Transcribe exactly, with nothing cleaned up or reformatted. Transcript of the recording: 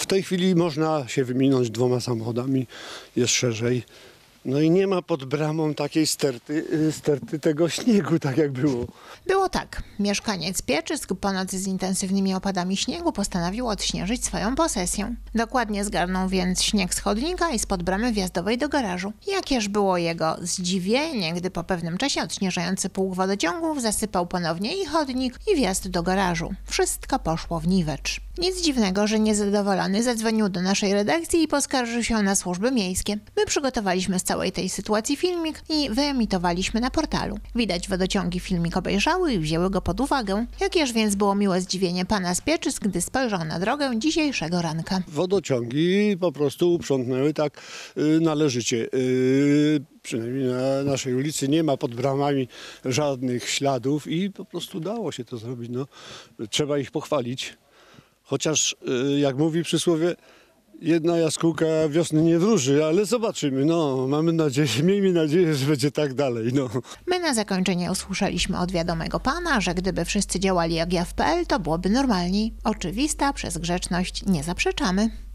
W tej chwili można się wyminąć dwoma samochodami, jest szerzej. No i nie ma pod bramą takiej sterty, sterty tego śniegu, tak jak było. Było tak. Mieszkaniec Pieczysk po nocy z intensywnymi opadami śniegu postanowił odśnieżyć swoją posesję. Dokładnie zgarnął więc śnieg z chodnika i spod bramy wjazdowej do garażu. Jakież było jego zdziwienie, gdy po pewnym czasie odśnieżający pług wodociągów zasypał ponownie i chodnik, i wjazd do garażu. Wszystko poszło w niwecz. Nic dziwnego, że niezadowolony zadzwonił do naszej redakcji i poskarżył się na służby miejskie. My przygotowaliśmy z całej tej sytuacji filmik i wyemitowaliśmy na portalu. Widać, wodociągi filmik obejrzały i wzięły go pod uwagę. Jakież więc było miłe zdziwienie pana z Pieczysk, gdy spojrzał na drogę dzisiejszego ranka. Wodociągi po prostu uprzątnęły tak y, należycie. Y, przynajmniej na naszej ulicy nie ma pod bramami żadnych śladów i po prostu dało się to zrobić. No, trzeba ich pochwalić. Chociaż, jak mówi przysłowie, jedna jaskółka wiosny nie wróży, ale zobaczymy. No, mamy nadzieję, miejmy nadzieję, że będzie tak dalej. No. My na zakończenie usłyszeliśmy od wiadomego pana, że gdyby wszyscy działali jak ja w P L, to byłoby normalniej. Oczywista, przez grzeczność nie zaprzeczamy.